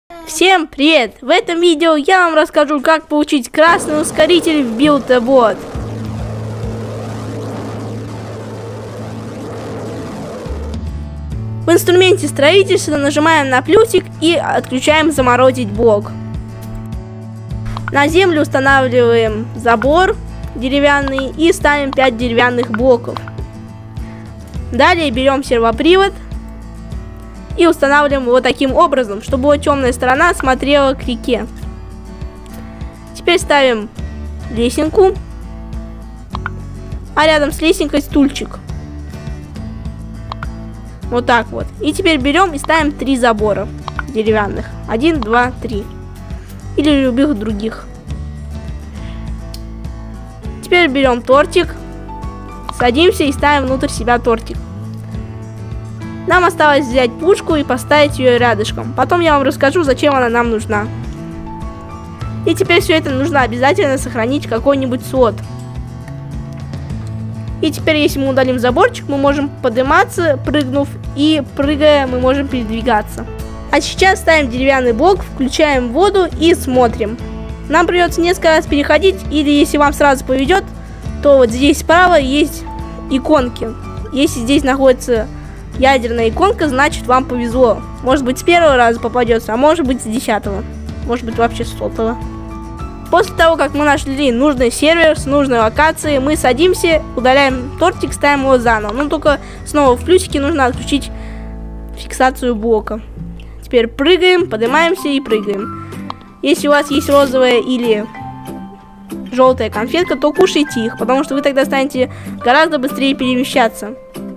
Всем привет! В этом видео я вам расскажу, как получить красный ускоритель в Build-A-Bot. В инструменте строительства нажимаем на плюсик и отключаем заморозить блок. На землю устанавливаем забор деревянный и ставим 5 деревянных блоков. Далее берем сервопривод и устанавливаем его таким образом, чтобы его темная сторона смотрела к реке. Теперь ставим лесенку, а рядом с лесенкой стульчик. Вот так вот. И теперь берем и ставим 3 забора деревянных. 1, 2, 3. Или любых других. Теперь берем тортик, садимся и ставим внутрь себя тортик. Нам осталось взять пушку и поставить ее рядышком. Потом я вам расскажу, зачем она нам нужна. И теперь все это нужно обязательно сохранить в какой-нибудь слот. И теперь, если мы удалим заборчик, мы можем подниматься, прыгнув, и прыгая мы можем передвигаться. А сейчас ставим деревянный блок, включаем воду и смотрим. Нам придется несколько раз переходить, или если вам сразу повезет, то вот здесь справа есть иконки. Если здесь находится ядерная иконка, значит вам повезло. Может быть с первого раза попадется, а может быть с 10-го. Может быть вообще с 100-го. После того, как мы нашли нужный сервер с нужной локацией, мы садимся, удаляем тортик, ставим его заново. Но только снова в плюсике нужно отключить фиксацию блока. Теперь прыгаем, поднимаемся и прыгаем. Если у вас есть розовая или желтая конфетка, то кушайте их, потому что вы тогда станете гораздо быстрее перемещаться.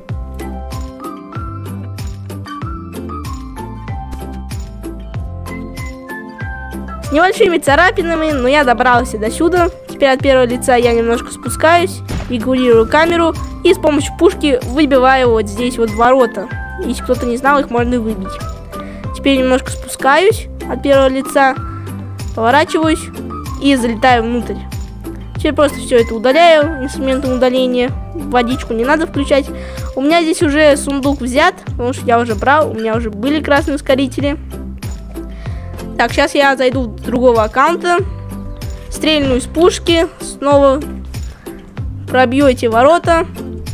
С небольшими царапинами, но я добрался до сюда. Теперь от первого лица я немножко спускаюсь, регулирую камеру и с помощью пушки выбиваю вот здесь вот ворота. Если кто-то не знал, их можно выбить. Теперь немножко спускаюсь от первого лица, поворачиваюсь и залетаю внутрь. Теперь просто все это удаляю инструментом удаления. Водичку не надо включать. У меня здесь уже сундук взят, потому что я уже брал, у меня уже были красные ускорители. Так, сейчас я зайду с другого аккаунта, стрельну из пушки, снова пробью эти ворота.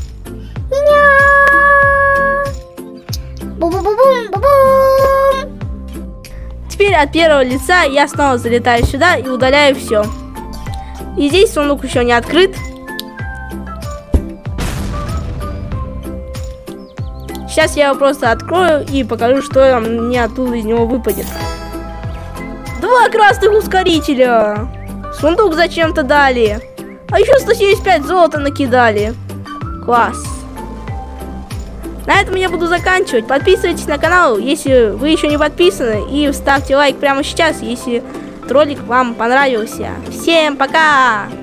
Теперь от первого лица я снова залетаю сюда и удаляю все. И здесь сундук еще не открыт. Сейчас я его просто открою и покажу, что мне оттуда из него выпадет. 2 красных ускорителя. Сундук зачем-то дали. А еще 175 золота накидали. Класс. На этом я буду заканчивать. Подписывайтесь на канал, если вы еще не подписаны. И ставьте лайк прямо сейчас, если ролик вам понравился. Всем пока!